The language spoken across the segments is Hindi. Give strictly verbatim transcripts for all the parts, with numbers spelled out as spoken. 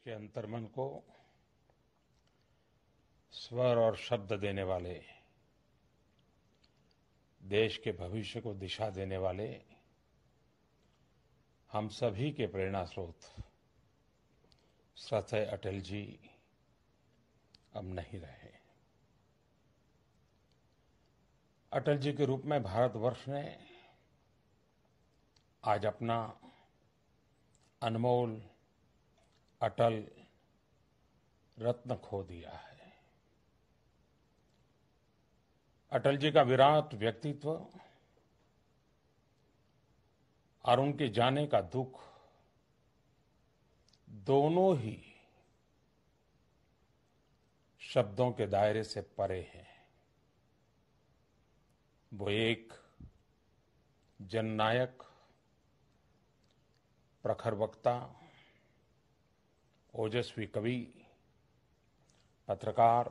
के अंतर्मन को स्वर और शब्द देने वाले, देश के भविष्य को दिशा देने वाले हम सभी के प्रेरणा स्रोत श्रद्धेय अटल जी अब नहीं रहे। अटल जी के रूप में भारतवर्ष ने आज अपना अनमोल अटल रत्न खो दिया है। अटल जी का विराट व्यक्तित्व और उनके जाने का दुख दोनों ही शब्दों के दायरे से परे हैं। वो एक जननायक, प्रखर वक्ता, ओजस्वी कवि, पत्रकार,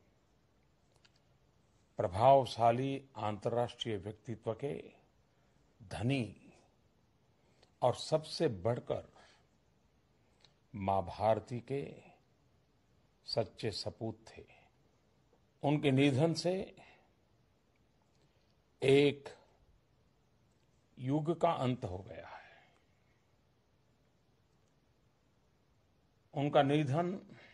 प्रभावशाली अंतर्राष्ट्रीय व्यक्तित्व के धनी और सबसे बढ़कर मां भारती के सच्चे सपूत थे। उनके निधन से एक युग का अंत हो गया है। उनका निधन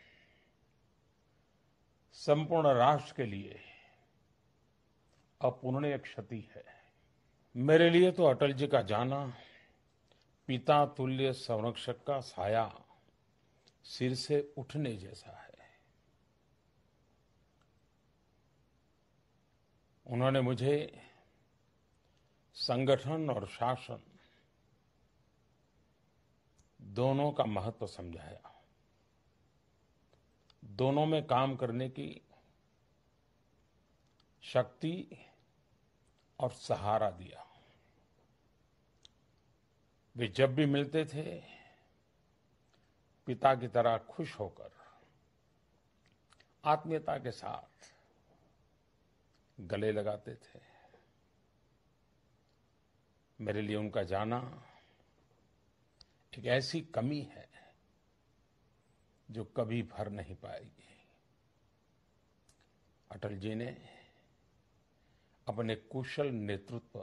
संपूर्ण राष्ट्र के लिए अपूर्णीय क्षति है। मेरे लिए तो अटल जी का जाना पिता तुल्य संरक्षक का साया सिर से उठने जैसा है। उन्होंने मुझे संगठन और शासन दोनों का महत्व समझाया, दोनों में काम करने की शक्ति और सहारा दिया। वे जब भी मिलते थे पिता की तरह खुश होकर आत्मीयता के साथ गले लगाते थे। मेरे लिए उनका जाना एक ऐसी कमी है जो कभी भर नहीं पाएगी। अटल जी ने अपने कुशल नेतृत्व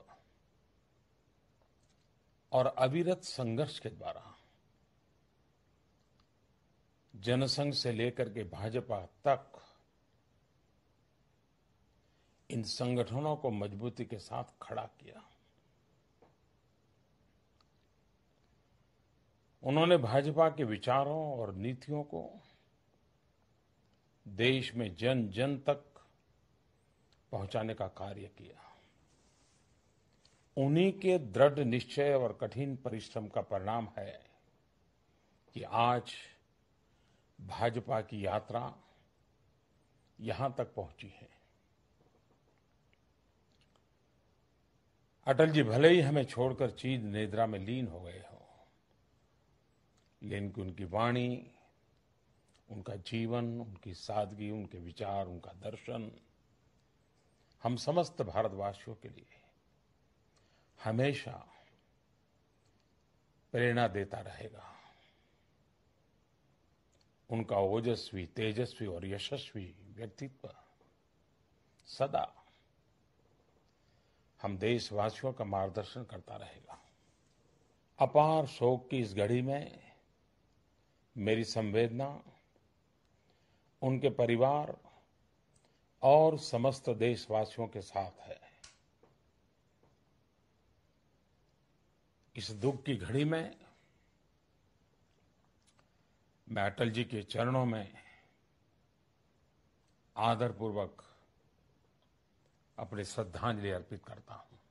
और अविरत संघर्ष के द्वारा जनसंघ से लेकर के भाजपा तक इन संगठनों को मजबूती के साथ खड़ा किया। उन्होंने भाजपा के विचारों और नीतियों को देश में जन जन तक पहुंचाने का कार्य किया। उन्हीं के दृढ़ निश्चय और कठिन परिश्रम का परिणाम है कि आज भाजपा की यात्रा यहां तक पहुंची है। अटल जी भले ही हमें छोड़कर चीर निद्रा में लीन हो गए हो, लेकिन उनकी वाणी, उनका जीवन, उनकी सादगी, उनके विचार, उनका दर्शन हम समस्त भारतवासियों के लिए हमेशा प्रेरणा देता रहेगा। उनका ओजस्वी, तेजस्वी और यशस्वी व्यक्तित्व सदा हम देशवासियों का मार्गदर्शन करता रहेगा। अपार शोक की इस घड़ी में मेरी संवेदना उनके परिवार और समस्त देशवासियों के साथ है। इस दुख की घड़ी में मैं अटल जी के चरणों में आदरपूर्वक अपनी श्रद्धांजलि अर्पित करता हूं।